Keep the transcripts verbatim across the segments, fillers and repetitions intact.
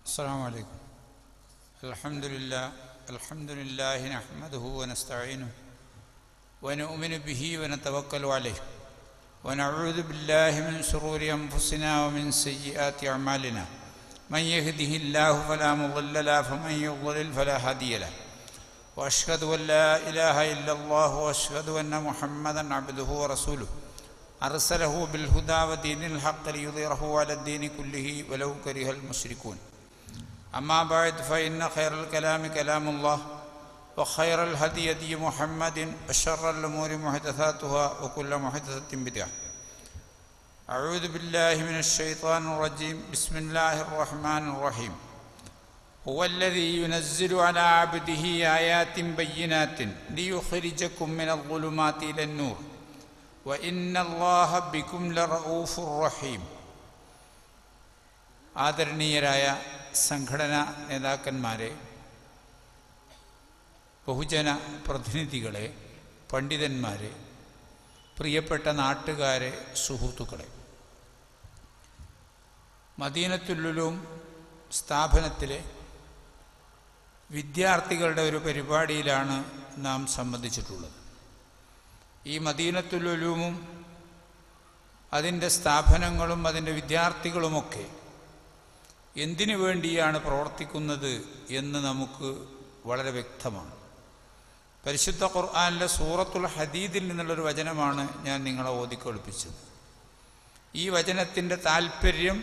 السلام عليكم. الحمد لله الحمد لله نحمده ونستعينه ونؤمن به ونتوكل عليه ونعوذ بالله من شرور أنفسنا ومن سيئات أعمالنا من يهده الله فلا مضل له ومن يضلل فلا هادي له وأشهد أن لا إله إلا الله وأشهد أن محمدا عبده ورسوله أرسله بالهدى ودين الحق ليظهره على الدين كله ولو كره المشركون. أما بعد فإن خير الكلام كلام الله وخير الهدي هدي محمد وشر الأمور محدثاتها وكل محدثة بدعة. أعوذ بالله من الشيطان الرجيم. بسم الله الرحمن الرحيم. هو الذي ينزل على عبده آيات بينات ليخرجكم من الظلمات إلى النور وإن الله بكم لرؤوف رحيم. ആദരണീയരായ സംഘടനാ നേതാക്കന്മാരെ, ബഹുജന പ്രതിനിധികളെ, പണ്ഡിതന്മാരെ, പ്രിയപ്പെട്ട നാട്ടുകാരെ, സുഹൃത്തുക്കളെ, മദീനത്തുൽ ഉലൂം സ്ഥാപനത്തിലെ വിദ്യാർത്ഥികളുടെ ഒരു പരിപാടിയിലാണ് നാം സംബന്ധിച്ചിട്ടുള്ളത്. ഈ മദീനത്തുൽ ഉലൂമും അതിൻ്റെ സ്ഥാപനങ്ങളും അതിൻ്റെ വിദ്യാർത്ഥികളുമൊക്കെ എന്തിനു വേണ്ടിയാണ് പ്രവർത്തിക്കുന്നത് എന്ന് നമുക്ക് വളരെ വ്യക്തമാണ്. പരിശുദ്ധ ഖുർആനിലെ സൂറത്തുൽ ഹദീദിൽ നിന്നുള്ളൊരു വചനമാണ് ഞാൻ നിങ്ങളെ ഓതിക്കേൾപ്പിച്ചത്. ഈ വചനത്തിൻ്റെ താല്പര്യം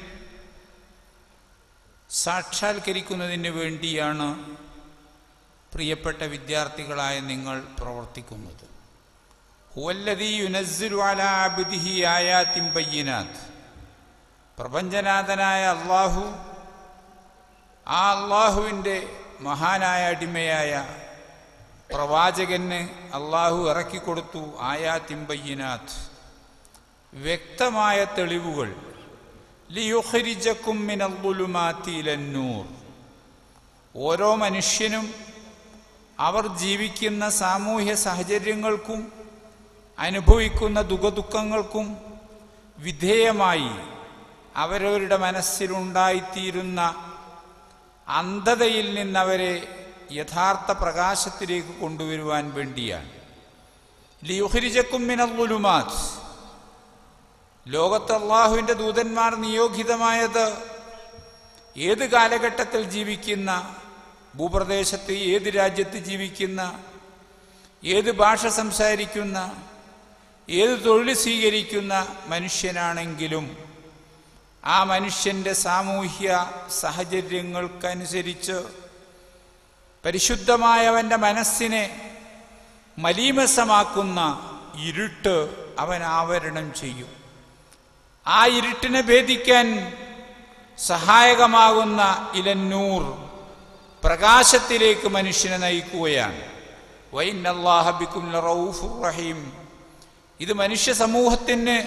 സാക്ഷാത്കരിക്കുന്നതിന് വേണ്ടിയാണ് പ്രിയപ്പെട്ട വിദ്യാർത്ഥികളായ നിങ്ങൾ പ്രവർത്തിക്കുന്നത്. ഹുവല്ലദീ യുനസ്സിലു അലാ അബ്ദിഹി ആയാത്തിൻ ബയ്യിനാത്ത്. പ്രപഞ്ചനാഥനായ അല്ലാഹു, ആ അല്ലാഹുവിൻ്റെ മഹാനായ അടിമയായ പ്രവാചകന് അല്ലാഹു ഇറക്കിക്കൊടുത്തു ആയാത്തിൻ ബയ്യിനാത്ത്, വ്യക്തമായ തെളിവുകൾ. ലിയുഖ്രിജക്കും മിനൽ ളുലുമാതി ഇലന്നൂർ. ഓരോ മനുഷ്യനും അവർ ജീവിക്കുന്ന സാമൂഹ്യ സാഹചര്യങ്ങൾക്കും അനുഭവിക്കുന്ന ദുഃഖദുഃഖങ്ങൾക്കും വിധേയമായി അവരവരുടെ മനസ്സിലുണ്ടായിത്തീരുന്ന അന്ധതയിൽ നിന്നവരെ യഥാർത്ഥ പ്രകാശത്തിലേക്ക് കൊണ്ടുവരുവാൻ വേണ്ടിയാണ്. ലിയുഖ്രിജക്കും മിനൽ ളുലുമാത്. ലോകത്ത് അല്ലാഹുവിൻ്റെ ദൂതന്മാർ നിയോഗിതമായത് ഏത് കാലഘട്ടത്തിൽ ജീവിക്കുന്ന, ഭൂപ്രദേശത്ത് ഏത് രാജ്യത്ത് ജീവിക്കുന്ന, ഏത് ഭാഷ സംസാരിക്കുന്ന, ഏത് തൊഴിൽ സ്വീകരിക്കുന്ന മനുഷ്യനാണെങ്കിലും ആ മനുഷ്യൻ്റെ സാമൂഹ്യ സാഹചര്യങ്ങൾക്കനുസരിച്ച് പരിശുദ്ധമായവൻ്റെ മനസ്സിനെ മലീമസമാക്കുന്ന ഇരുട്ട് അവൻ ആവരണം ചെയ്യും. ആ ഇരുട്ടിനെ ഭേദിക്കാൻ സഹായകമാകുന്ന ഇലന്നൂർ, പ്രകാശത്തിലേക്ക് മനുഷ്യനെ നയിക്കുകയാണ്. വഇന്നല്ലാഹ ബികും ലറഊഫുർ റഹീം. ഇത് മനുഷ്യ സമൂഹത്തിന്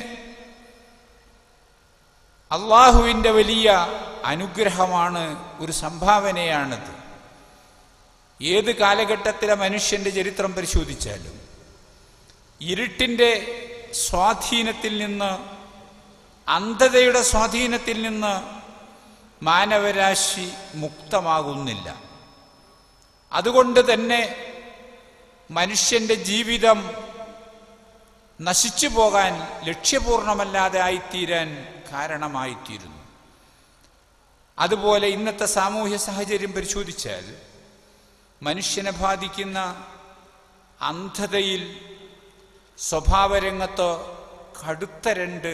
അള്ളാഹുവിൻ്റെ വലിയ അനുഗ്രഹമാണ്, ഒരു സംഭാവനയാണത്. ഏത് കാലഘട്ടത്തിലെ മനുഷ്യൻ്റെ ചരിത്രം പരിശോധിച്ചാലും ഇരുട്ടിൻ്റെ സ്വാധീനത്തിൽ നിന്ന്, അന്ധതയുടെ സ്വാധീനത്തിൽ നിന്ന് മാനവരാശി മുക്തമാകുന്നില്ല. അതുകൊണ്ട് തന്നെ മനുഷ്യൻ്റെ ജീവിതം നശിച്ചു പോകാൻ, ലക്ഷ്യപൂർണ്ണമല്ലാതെ ആയിത്തീരാൻ കാരണമായിത്തീരുന്നു. അതുപോലെ ഇന്നത്തെ സാമൂഹ്യ സാഹചര്യം പരിശോധിച്ചാൽ മനുഷ്യനെ ബാധിക്കുന്ന അന്ധതയിൽ സ്വഭാവരംഗത്ത് കടുത്ത രണ്ട്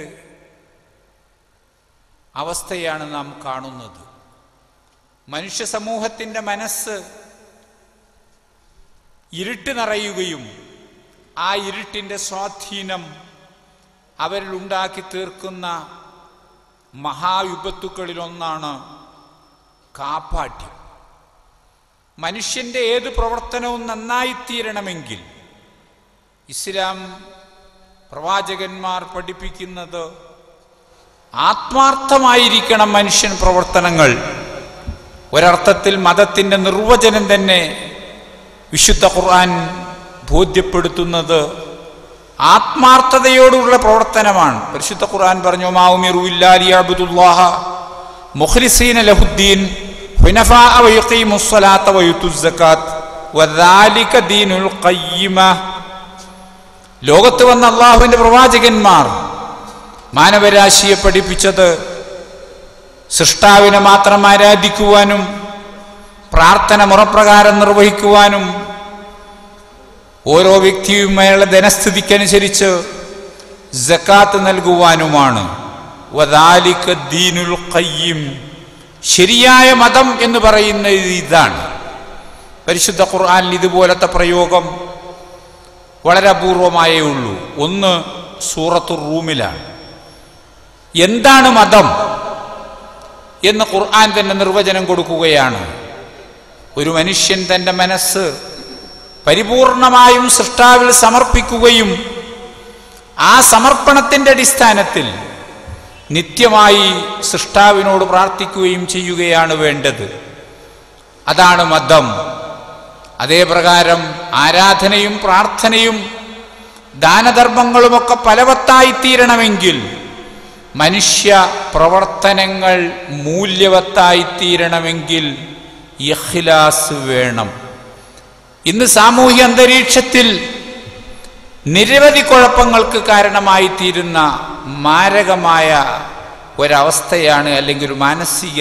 അവസ്ഥയാണ് നാം കാണുന്നത്. മനുഷ്യ സമൂഹത്തിൻ്റെ മനസ്സ് ഇരുട്ട് നിറയുകയും ആ ഇരുട്ടിൻ്റെ സ്വാധീനം അവരിൽ ഉണ്ടാക്കി തീർക്കുന്ന മഹാവിപത്തുക്കളിലൊന്നാണ് കാപ്പാട്യം. മനുഷ്യൻ്റെ ഏത് പ്രവർത്തനവും നന്നായിത്തീരണമെങ്കിൽ ഇസ്ലാം പ്രവാചകന്മാർ പഠിപ്പിക്കുന്നത് ആത്മാർത്ഥമായിരിക്കണം മനുഷ്യൻ പ്രവർത്തനങ്ങൾ. ഒരർത്ഥത്തിൽ മതത്തിൻ്റെ നിർവചനം തന്നെ വിശുദ്ധ ഖുർആൻ ബോധ്യപ്പെടുത്തുന്നത് ആത്മാർത്ഥതയോടുള്ള പ്രവർത്തനമാണ്. പരിശുദ്ധ ഖുർആൻ പറഞ്ഞു, മാ ഉമിറു ഇല്ലാ ലിയഅബ്ദുല്ലാഹ മുഖ്ലിസീന ലഹുദ്ദീൻ ഹുനഫാഅ വയുഖീമുസ്സലാത്ത വയുത്തുസ്സകാത്ത് വദാലിക ദീനുൽ ഖയ്യിമ. ലോകത്ത് വന്ന അള്ളാഹുവിന്റെ പ്രവാചകന്മാർ മാനവരാശിയെ പഠിപ്പിച്ചത് സൃഷ്ടാവിനെ മാത്രം ആരാധിക്കുവാനും പ്രാർത്ഥന മുറപ്രകാരം നിർവഹിക്കുവാനും ഓരോ വ്യക്തിയും അയാളുടെ ധനസ്ഥിതിക്കനുസരിച്ച് സക്കാത്ത് നൽകുവാനുമാണ്. വദാലിക ദീനുൽ ഖയ്യിം, ശരിയായ മതം എന്ന് പറയുന്നത് ഇതാണ്. പരിശുദ്ധ ഖുർആനിൽ ഇതുപോലത്തെ പ്രയോഗം വളരെ അപൂർവമായേ ഉള്ളൂ. ഒന്ന് സൂറത്തുർ റൂമിലാണ്. എന്താണ് മതം എന്ന് ഖുർആൻ തന്നെ നിർവചനം കൊടുക്കുകയാണ്. ഒരു മനുഷ്യൻ തൻ്റെ മനസ്സ് പരിപൂർണമായും സൃഷ്ടാവിൽ സമർപ്പിക്കുകയും ആ സമർപ്പണത്തിൻ്റെ അടിസ്ഥാനത്തിൽ നിത്യമായി സൃഷ്ടാവിനോട് പ്രാർത്ഥിക്കുകയും ചെയ്യുകയാണ് വേണ്ടത്. അതാണ് മതം. അതേ പ്രകാരം ആരാധനയും പ്രാർത്ഥനയും ദാനധർമ്മങ്ങളുമൊക്കെ ഫലവത്തായിത്തീരണമെങ്കിൽ മനുഷ്യ പ്രവർത്തനങ്ങൾ മൂല്യവത്തായിത്തീരണമെങ്കിൽ ഇഖ്ലാസ് വേണം. ഇന്ന് സാമൂഹ്യ അന്തരീക്ഷത്തിൽ നിരവധി കുഴപ്പങ്ങൾക്ക് കാരണമായി തീരുന്ന മാരകമായ ഒരവസ്ഥയാണ്, അല്ലെങ്കിൽ ഒരു മാനസിക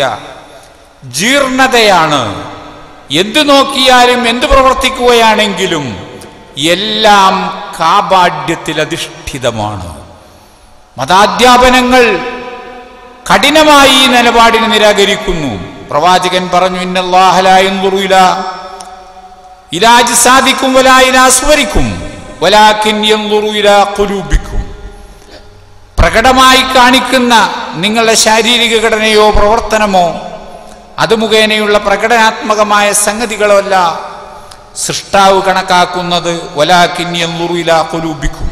ജീർണതയാണ്. എന്തു നോക്കിയാലും എന്തു പ്രവർത്തിക്കുകയാണെങ്കിലും എല്ലാം കാപാഢ്യത്തിൽ അധിഷ്ഠിതമാണ്. മതാധ്യാപനങ്ങൾ കഠിനമായി ഈ നിലപാടിനെ നിരാകരിക്കുന്നു. പ്രവാചകൻ പറഞ്ഞു, ഇന്നല്ലാഹ ലാ യൻദുറു ഇലാ ഇലാ അജ്സാദിക്കും വലാ ഇലാ സുവരിക്കും വലാകിൻ യൻദുറു ഇലാ ഖുലൂബിക്കും. പ്രകടമായി കാണിക്കുന്ന നിങ്ങളുടെ ശാരീരിക ഘടനയോ പ്രവർത്തനമോ അത് മുഖേനയുള്ള പ്രകടനാത്മകമായ സംഗതികളോ അല്ല സൃഷ്ടാവ് കണക്കാക്കുന്നത്. വലാകിൻ യൻദുറു ഇലാ ഖുലൂബിക്കും.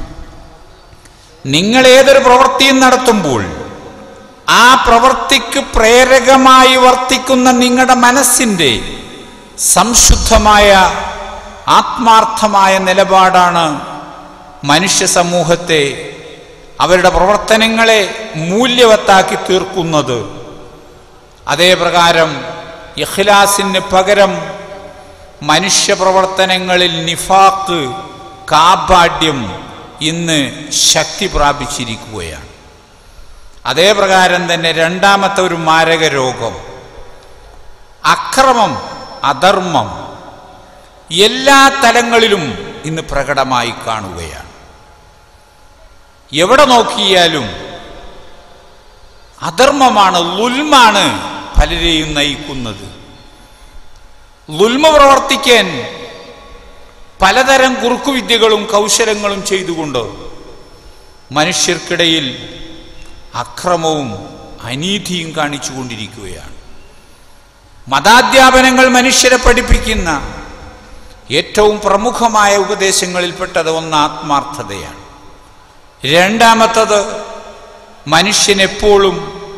നിങ്ങൾ ഏതൊരു പ്രവൃത്തിയും നടത്തുമ്പോൾ ആ പ്രവൃത്തിക്ക് പ്രേരകമായി വർത്തിക്കുന്ന നിങ്ങളുടെ മനസ്സിൻ്റെ സംശുദ്ധമായ ആത്മാർത്ഥമായ നിലപാടാണ് മനുഷ്യ സമൂഹത്തെ, അവരുടെ പ്രവർത്തനങ്ങളെ മൂല്യവത്താക്കി തീർക്കുന്നത്. അതേ പ്രകാരം ഇഖ്ലാസിന് പകരം മനുഷ്യ പ്രവർത്തനങ്ങളിൽ നിഫാഖ്, കാപാഢ്യം ഇന്ന് ശക്തി പ്രാപിച്ചിരിക്കുകയാണ്. അതേ പ്രകാരം തന്നെ രണ്ടാമത്തെ ഒരു മാരക രോഗം അക്രമം, അധർമ്മം എല്ലാ തലങ്ങളിലും ഇന്ന് പ്രകടമായി കാണുകയാണ്. എവിടെ നോക്കിയാലും അധർമ്മമാണ്, ളുൽമാണ് പലരെയും നയിക്കുന്നത്. ളുൽമ പ്രവർത്തിക്കാൻ പലതരം കുറുക്കുവിദ്യകളും കൗശലങ്ങളും ചെയ്തുകൊണ്ട് മനുഷ്യർക്കിടയിൽ അക്രമവും അനീതിയും കാണിച്ചു കൊണ്ടിരിക്കുകയാണ്. മതാധ്യാപനങ്ങൾ മനുഷ്യരെ പഠിപ്പിക്കുന്ന ഏറ്റവും പ്രമുഖമായ ഉപദേശങ്ങളിൽപ്പെട്ടത് ഒന്ന് ആത്മാർത്ഥതയാണ്. രണ്ടാമത്തത് മനുഷ്യനെപ്പോഴും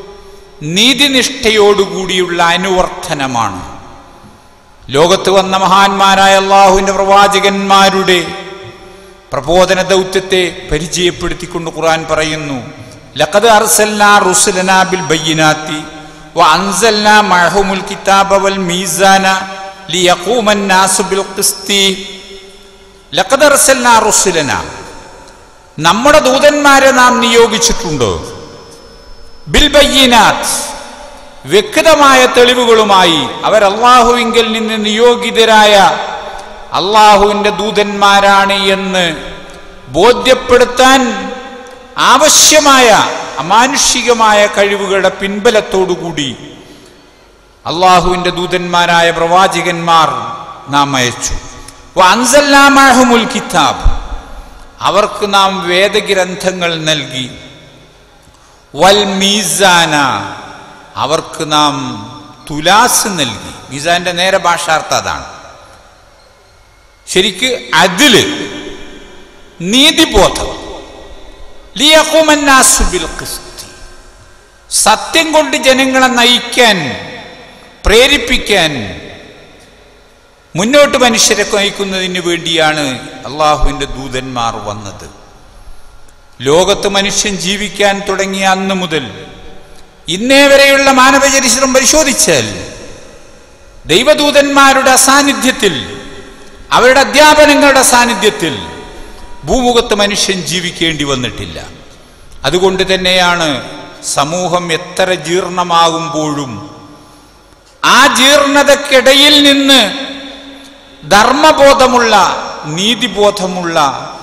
നീതിനിഷ്ഠയോടുകൂടിയുള്ള അനുവർത്തനമാണ്. ലോകത്ത് വന്ന മഹാന്മാരായ അള്ളാഹുവിൻ്റെ പ്രവാചകന്മാരുടെ പ്രബോധന ദൗത്യത്തെ പരിചയപ്പെടുത്തിക്കൊണ്ട് ഖുർആൻ പറയുന്നു, ലഖദ് അർസൽനാ റുസുലനാ ബിൽ ബയ്യിനാത്തി വഅൻസൽനാ മഅഹുമുൽ കിതാബ വൽ മീസാന ലിയഖൂമൻ നാസു ബിൽ ഖിസ്തി. ലഖദ് അർസൽനാ റുസുലനാ, നമ്മുടെ ദൂതന്മാരെ നാം നിയോഗിച്ചിട്ടുണ്ട്. ബിൽ ബയ്യിനാത്ത്, വ്യക്തമായ തെളിവുകളുമായി. അവർ അള്ളാഹുവിങ്കിൽ നിന്ന് നിയോഗിതരായ അള്ളാഹുവിൻ്റെ ദൂതന്മാരാണ് എന്ന് ബോധ്യപ്പെടുത്താൻ ആവശ്യമായ അമാനുഷികമായ കഴിവുകളുടെ പിൻബലത്തോടുകൂടി അള്ളാഹുവിൻ്റെ ദൂതന്മാരായ പ്രവാചകന്മാർ നാം അയച്ചു. വഅൻസൽനാ മഅഹുമുൽ കിതാബ്, അവർക്ക് നാം വേദഗ്രന്ഥങ്ങൾ നൽകി. വൽ മീസാന, അവർക്ക് നാം തുലാസ് നൽകി. മീസാന്റെ നേരെ ഭാഷാർത്ഥം അതാണ്. ശരിക്ക് അദ്ല്, നീതിബോധം. ലിയഖൂമൻ നാസു ബിൽ ഖിസ്തി, സത്യം കൊണ്ട് ജനങ്ങളെ നയിക്കാൻ, പ്രേരിപ്പിക്കാൻ, മുന്നോട്ട് മനുഷ്യരെ നയിക്കുന്നതിന് വേണ്ടിയാണ് അള്ളാഹുവിൻ്റെ ദൂതന്മാർ വന്നത്. ലോകത്ത് മനുഷ്യൻ ജീവിക്കാൻ തുടങ്ങിയ അന്ന് മുതൽ ഇന്നേ വരെയുള്ള മാനവചരിത്രം പരിശോധിച്ചാൽ ദൈവദൂതന്മാരുടെ സാന്നിധ്യത്തിൽ, അവരുടെ അധ്യാപനങ്ങളുടെ സാന്നിധ്യത്തിൽ ഭൂമുഖത്ത് മനുഷ്യൻ ജീവിക്കേണ്ടി വന്നിട്ടില്ല. അതുകൊണ്ട് തന്നെയാണ് സമൂഹം എത്ര ജീർണമാകുമ്പോഴും ആ ജീർണതയ്ക്കിടയിൽ നിന്ന് ധർമ്മബോധമുള്ള, നീതിബോധമുള്ള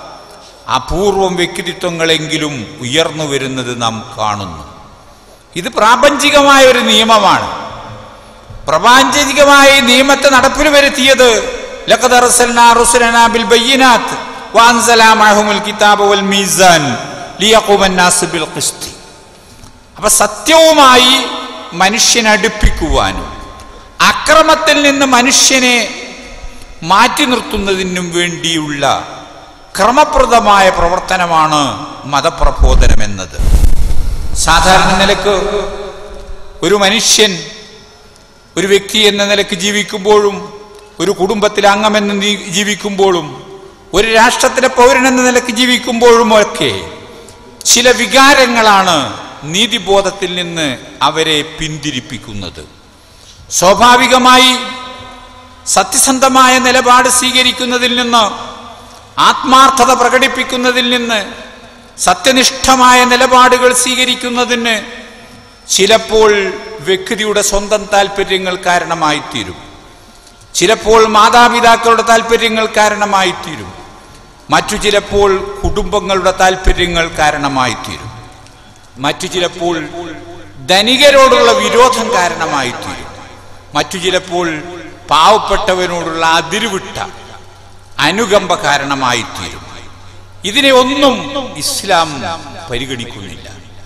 അപൂർവം വ്യക്തിത്വങ്ങളെങ്കിലും ഉയർന്നു വരുന്നത് നാം കാണുന്നു. ഇത് പ്രാപഞ്ചികമായ ഒരു നിയമമാണ്. പ്രാപഞ്ചികമായ നിയമത്തെ നടപ്പിൽ വരുത്തിയത് ലഖദ് അർസൽനാ റുസുലനാ ബിൽ ബയ്യിനാത്ത് വഅൻസലാ മഅഹുൽ കിതാബ വൽ മീസാൻ ലിയഖൂമൻ നാസ് ബിൽ ഖിസ്തി. അപ്പൊ സത്യവുമായി മനുഷ്യനെ അടുപ്പിക്കുവാനും അക്രമത്തിൽ നിന്ന് മനുഷ്യനെ മാറ്റി നിർത്തുന്നതിനും വേണ്ടിയുള്ള ക്രമപ്രദമായ പ്രവർത്തനമാണ് മതപ്രബോധനം എന്നത്. സാധാരണ നിലക്ക് ഒരു മനുഷ്യൻ ഒരു വ്യക്തി എന്ന നിലക്ക് ജീവിക്കുമ്പോഴും, ഒരു കുടുംബത്തിലെ അംഗമെന്ന് ജീവിക്കുമ്പോഴും, ഒരു രാഷ്ട്രത്തിലെ പൗരൻ എന്ന നിലക്ക് ജീവിക്കുമ്പോഴും ഒക്കെ ചില വികാരങ്ങളാണ് നീതിബോധത്തിൽ നിന്ന് അവരെ പിന്തിരിപ്പിക്കുന്നത്. സ്വാഭാവികമായി സത്യസന്ധമായ നിലപാട് സ്വീകരിക്കുന്നതിൽ നിന്ന്, ആത്മാർത്ഥത പ്രകടിപ്പിക്കുന്നതിൽ നിന്ന്, സത്യനിഷ്ഠമായ നിലപാടുകൾ സ്വീകരിക്കുന്നതിന് ചിലപ്പോൾ വ്യക്തിയുടെ സ്വന്തം താല്പര്യങ്ങൾ കാരണമായിത്തീരും, ചിലപ്പോൾ മാതാപിതാക്കളുടെ താല്പര്യങ്ങൾ കാരണമായിത്തീരും, മറ്റു ചിലപ്പോൾ കുടുംബങ്ങളുടെ താല്പര്യങ്ങൾ കാരണമായിത്തീരും, മറ്റു ചിലപ്പോൾ ധനികരോടുള്ള വിരോധം കാരണമായിത്തീരും, മറ്റു ചിലപ്പോൾ പാവപ്പെട്ടവനോടുള്ള അതിരുവിട്ട അനുകമ്പ കാരണമായിത്തീരും. ഇതിനെ ഒന്നും ഇസ്ലാം പരിഗണിക്കുന്നില്ല.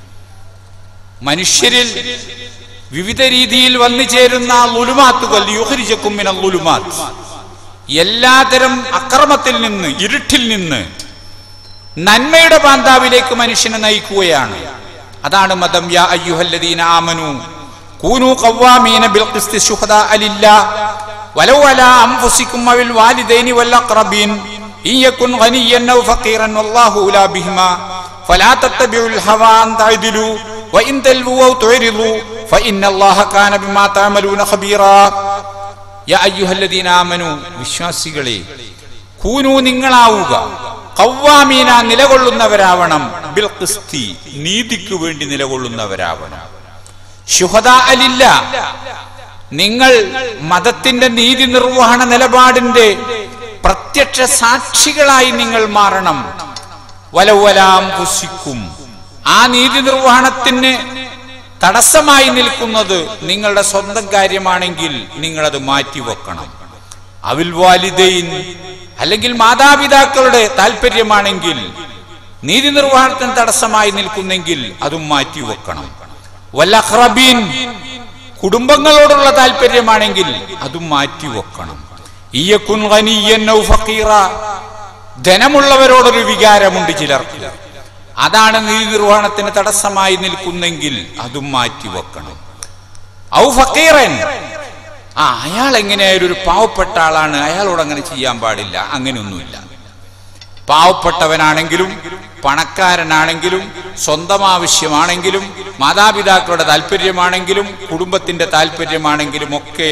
മനുഷ്യരിൽ വിവിധ രീതിയിൽ വന്നു ചേരുന്ന ളുലുമാത്തുകൾ യുഖ്രിജകും മിനൽ ളുലുമാത്ത്, എല്ലാതരം അക്രമത്തിൽ നിന്ന്, ഇരുട്ടിൽ നിന്ന് നന്മയുടെ പാന്താവിലേക്ക് മനുഷ്യനെ നയിക്കുകയാണ്. അതാണ് മതം. യാ അയ്യുഹല്ലദീന ആമനു കൂനു ഖവ്വാമീന ബിൽ ഖിസ്തി ശുഹദാഅ ലില്ലാഹ് വലൗ അലാ അൻഫുസികും വൽ വാലിദൈനി വൽ അഖ്റബീൻ ഇൻ യകുൻ ഗനിയ്യൻ ഔ ഫഖീറൻ വല്ലാഹു ഉലാ ബിഹിമാ ഫലാ തത്തബിഉൽ ഹവാ അൻ തഅദിലു വഇൻ തൽവു ഔ തുരിദു ഫഇന്നല്ലാഹ കാന ബിമാ തഅമലൂന ഖബീറാ. യാ അയ്യുഹല്ലദീന ആമനു, വിശ്വാസികളെ, കൂനു, നിങ്ങളാവുക, ഖവ്വാമീന, നിലകൊള്ളുന്നവരാവണം, ബിൽ ഖിസ്തി, നീതിക്ക് വേണ്ടി നിലകൊള്ളുന്നവരാവണം, ശുഹദാഅ ലില്ലാഹ്, നിങ്ങൾ മതത്തിന്റെ നീതി നിർവഹണ നിലപാടിന്റെ പ്രത്യക്ഷ സാക്ഷികളായി നിങ്ങൾ മാറണം. വലവലാം പുസിക്കും, ആ നീതി നിർവഹണത്തിന് തടസ്സമായി നിൽക്കുന്നത് നിങ്ങളുടെ സ്വന്തം കാര്യമാണെങ്കിൽ നിങ്ങളത് മാറ്റിവെക്കണം. അവിൽ വാലിദൈൻ, അല്ലെങ്കിൽ മാതാപിതാക്കളുടെ താല്പര്യമാണെങ്കിൽ നീതി നിർവഹണത്തിന് തടസ്സമായി നിൽക്കുന്നെങ്കിൽ അതും മാറ്റിവെക്കണം. വൽ അഖ്റബീൻ, കുടുംബങ്ങളോടുള്ള താല്പര്യമാണെങ്കിൽ അതും മാറ്റിവെക്കണം. ഇയകുൻ ഗനിയ്യൻ ഔ ഫഖീറ, ധനമുള്ളവരോടൊരു വികാരമുണ്ട് ചിലർക്ക്, അതാണ് നീതി നിർവഹണത്തിന് തടസ്സമായി നിൽക്കുന്നെങ്കിൽ അതും മാറ്റിവെക്കണം. ഔ ഫഖീറൻ, ആ അയാൾ എങ്ങനെയായാലും ഒരു പാവപ്പെട്ട ആളാണ്, അയാളോട് അങ്ങനെ ചെയ്യാൻ പാടില്ല, അങ്ങനെയൊന്നുമില്ല. പാവപ്പെട്ടവനാണെങ്കിലും പണക്കാരനാണെങ്കിലും സ്വന്തം ആവശ്യമാണെങ്കിലും മാതാപിതാക്കളുടെ താല്പര്യമാണെങ്കിലും കുടുംബത്തിന്റെ താല്പര്യമാണെങ്കിലും ഒക്കെ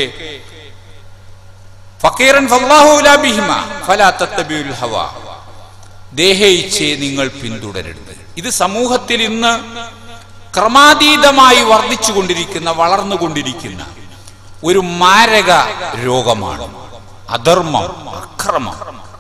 ഫഖീറൻ ഫല്ലാഹു ഉലാ ബിഹിമാ ഫലാ തത്തബിഉൽ ഹവാ, ദേഹയിച്ഛയെ നിങ്ങൾ പിന്തുടരരുത്. ഇത് സമൂഹത്തിൽ ഇന്ന് ക്രമാതീതമായി വർദ്ധിച്ചുകൊണ്ടിരിക്കുന്ന, വളർന്നുകൊണ്ടിരിക്കുന്ന ഒരു മാരക രോഗമാണ് അധർമ്മം, അക്രമം.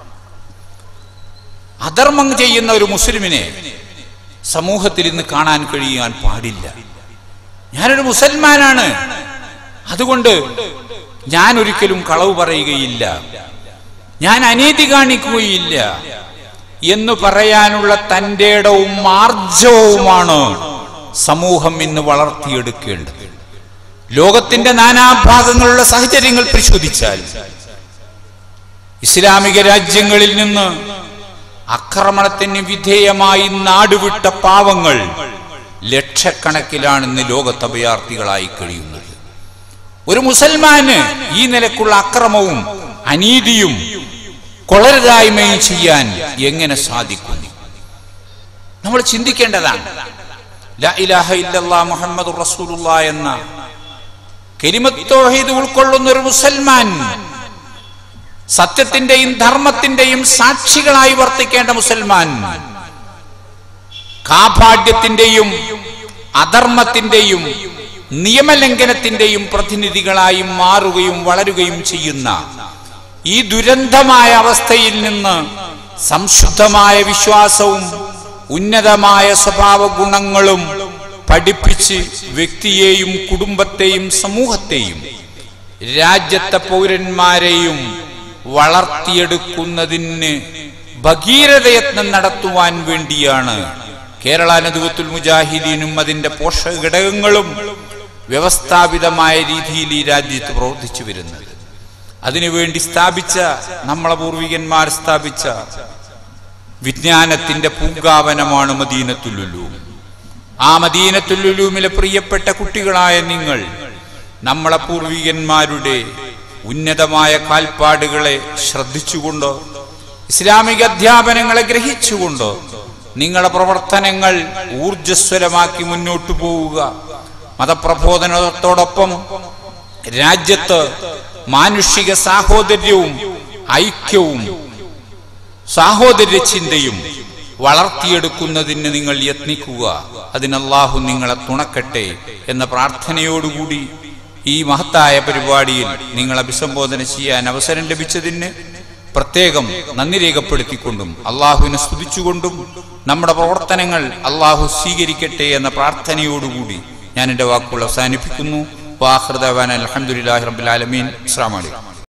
അധർമ്മം ചെയ്യുന്ന ഒരു മുസ്ലിമിനെ സമൂഹത്തിൽ ഇന്ന് കാണാൻ കഴിയാൻ പാടില്ല. ഞാനൊരു മുസൽമാനാണ്, അതുകൊണ്ട് ഞാൻ ഒരിക്കലും കളവ് പറയുകയില്ല, ഞാൻ അനീതി കാണിക്കുകയില്ല എന്ന് പറയാനുള്ള തന്റെ ഇടവും മാർജവുമാണ് സമൂഹം ഇന്ന് വളർത്തിയെടുക്കേണ്ടത്. ലോകത്തിന്റെ നാനാഭാഗങ്ങളിലുള്ള സാഹചര്യങ്ങൾ പരിശോധിച്ചാൽ ഇസ്ലാമിക രാജ്യങ്ങളിൽ നിന്ന് ആക്രമണത്തിന് വിധേയമായി നാടുവിട്ട പാവങ്ങൾ ലക്ഷക്കണക്കിലാണ് ഇന്ന് ലോകത്ത് അഭയാർത്ഥികളായി കഴിയുന്നത്. ഒരു മുസൽമാന് ഈ നിലക്കുള്ള അക്രമവും അനീതിയും കൊളരുതായ്മയും ചെയ്യാൻ എങ്ങനെ സാധിക്കുന്നു? നമ്മൾ ചിന്തിക്കേണ്ടതാണ്. ലാ ഇലാഹ ഇല്ലല്ലാഹ് മുഹമ്മദുർ റസൂലുള്ളാഹ് എന്ന കലിമത്ത് തൗഹീദ് ഉൾക്കൊള്ളുന്ന ഒരു മുസൽമാൻ, സത്യത്തിന്റെയും ധർമ്മത്തിന്റെയും സാക്ഷികളായി വർത്തിക്കേണ്ട മുസൽമാൻ, കാപാട്യത്തിന്റെയും അധർമ്മത്തിന്റെയും നിയമലംഘനത്തിന്റെയും പ്രതിനിധികളായി മാറുകയും വളരുകയും ചെയ്യുന്ന ഈ ദുരന്തമായ അവസ്ഥയിൽ നിന്ന് സംശുദ്ധമായ വിശ്വാസവും ഉന്നതമായ സ്വഭാവ ഗുണങ്ങളും പഠിപ്പിച്ച് വ്യക്തിയെയും കുടുംബത്തെയും സമൂഹത്തെയും രാജ്യത്തെ പൗരന്മാരെയും വളർത്തിയെടുക്കുന്നതിന് ഭഗീരഥയത്നം നടത്തുവാൻ വേണ്ടിയാണ് കേരള നദ്വത്തുൽ മുജാഹിദീനും അതിന്റെ പോഷക ഘടകങ്ങളും വ്യവസ്ഥാപിതമായ രീതിയിൽ ഈ രാജ്യത്ത് പ്രവർത്തിച്ചു വരുന്നത്. അതിനുവേണ്ടി സ്ഥാപിച്ച, നമ്മളെ പൂർവികന്മാർ സ്ഥാപിച്ച വിജ്ഞാനത്തിന്റെ പൂങ്കാവനമാണ് മദീനത്തുൽ ഉലൂം. ആ മദീനത്തുൽ ഉലൂമിലെ പ്രിയപ്പെട്ട കുട്ടികളായ നിങ്ങൾ നമ്മളെ പൂർവികന്മാരുടെ ഉന്നതമായ കാൽപ്പാടുകളെ ശ്രദ്ധിച്ചുകൊണ്ടോ ഇസ്ലാമിക അധ്യാപനങ്ങളെ ഗ്രഹിച്ചുകൊണ്ടോ നിങ്ങളുടെ പ്രവർത്തനങ്ങൾ ഊർജ്ജസ്വലമാക്കി മുന്നോട്ടു പോവുക. മതപ്രബോധനത്തോടൊപ്പം രാജ്യത്ത് മാനുഷിക സാഹോദര്യവും ഐക്യവും സാഹോദര്യ ചിന്തയും വളർത്തിയെടുക്കുന്നതിന് നിങ്ങൾ യത്നിക്കുക. അതിന് അല്ലാഹു നിങ്ങളെ തുണക്കട്ടെ എന്ന പ്രാർത്ഥനയോടുകൂടി ഈ മഹത്തായ പരിപാടിയിൽ നിങ്ങൾ അഭിസംബോധന ചെയ്യാൻ അവസരം ലഭിച്ചതിന് പ്രത്യേകം നന്ദി രേഖപ്പെടുത്തിക്കൊണ്ടും അള്ളാഹുവിനെ സ്തുതിച്ചുകൊണ്ടും നമ്മുടെ പ്രവർത്തനങ്ങൾ അള്ളാഹു സ്വീകരിക്കട്ടെ എന്ന പ്രാർത്ഥനയോടുകൂടി ഞാൻ എൻ്റെ വാക്കുകൾ അവസാനിപ്പിക്കുന്നു. വാഖിറു ദഅ്വാനാ അൽഹംദുലില്ലാഹി റബ്ബിൽ ആലമീൻ. അസ്സലാമു അലൈക്കും.